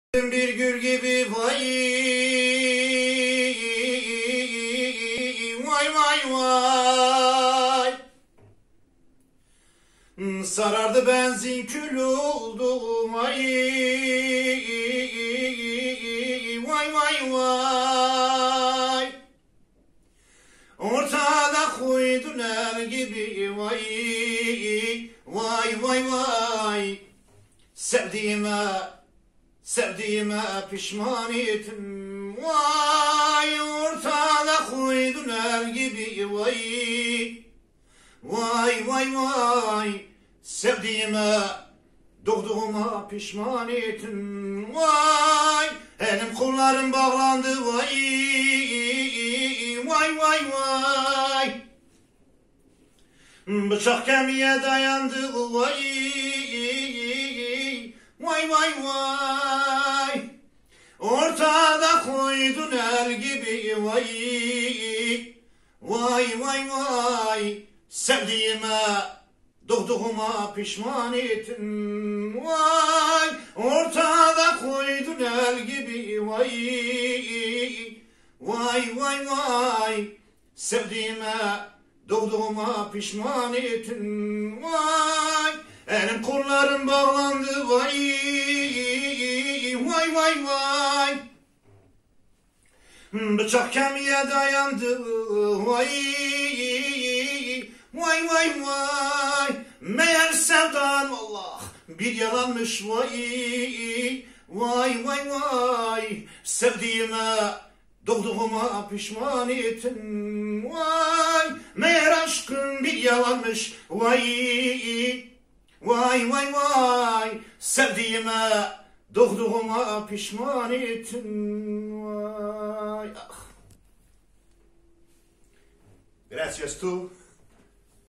Bir gül gibi vay vay vay vay, sarardı benzin kül oldu vay vay vay vay, ortada koydun el gibi vay vay vay vay, sevdiğime pişman ettim vay, ortada koydun el gibi vay vay vay vay, doğduğuma pişman ettim vay, elim kollarım bağlandı vay vay vay vay, bıçak kemiğe dayandı vay vay vay vay, ortada koydun el gibi vay vay vay vay, doğduğuma pişman ettim vay, ortada koydun el gibi vay vay vay vay, doğduğuma pişman ettim vay, elim kollarım bağlandı vay vay vay vay, bıçak kemiğe dayandı vay vay vay vay, meğer sevdan Allah bir yalanmış vay vay vay vay, doğduğuma pişman ettim vay, meğer aşkım bir yalanmış vay vay vay vay, doğduğuma pişman ettim vay. Gracias tú.